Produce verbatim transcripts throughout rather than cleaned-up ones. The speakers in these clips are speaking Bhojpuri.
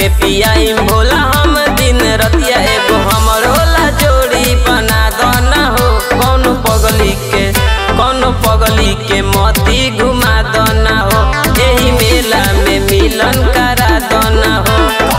के पियाई भोला हम दिन रतिया एगो हमर होला जोड़ी बना दना हो। कौन पगली के कौन पगली के मोती घुमा दना हो। यही मेला में मिलन करा दना हो।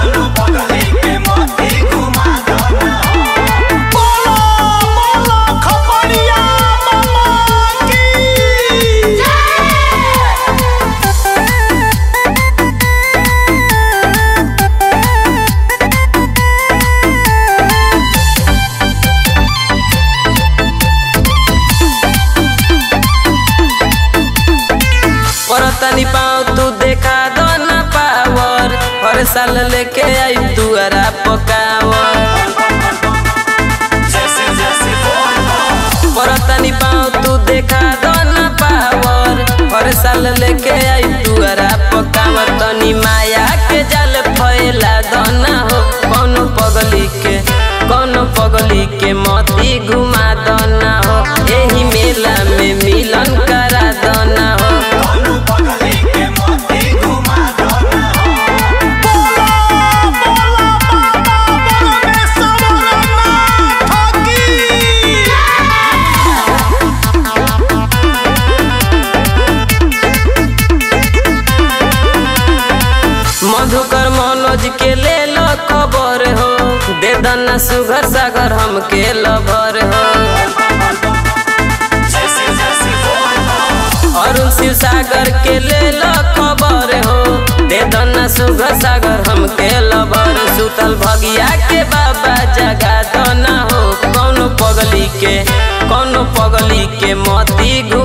परतनी पाँव तू देखा दो ना पावर, हर साल लेके आई तुअरा पकावर। परतनी पाँव तू देखा दो ना पावर, हर साल लेके आई तुअरा पकावर। तनी माया के जाल फैला दो ना हो। कौन पगली के कौन पगली के मोती घुमा दो ना हो। यही मेला में मिलन करा दो ना हो। मधुकर मनोज के ले लो खबर हो। दे दना सुघर सागर हम के लभर हो। अरुण शिव सागर के ले लो खबर हो। दे दना सुघर सागर हम के लभर। सुतल भगिया के बाबा जगा दना हो। कौन पगली के कौन पगली के मोती